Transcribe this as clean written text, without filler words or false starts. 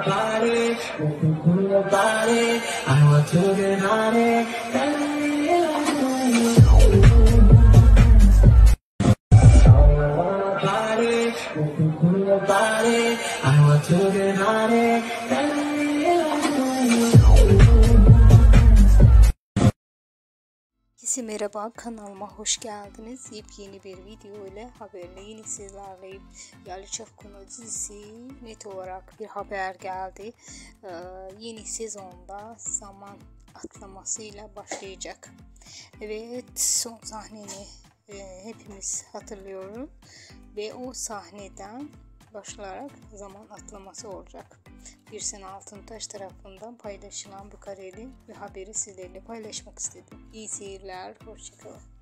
body, move your body. I want to get on it. Body, I want to get on it. Herkese merhaba, kanalıma hoş geldiniz. Yepyeni bir video ile haberle yine sizlerleyim. Yalı Çapkını dizisi net olarak bir haber geldi. Yeni sezonda zaman atlamasıyla başlayacak. Evet, son sahneni hepimiz hatırlıyoruz ve o sahneden başlayarak zaman atlaması olacak. Birsen Altıntaş tarafından paylaşılan bu kareli ve haberi sizlerle paylaşmak istedim. İyi seyirler, hoşçakalın.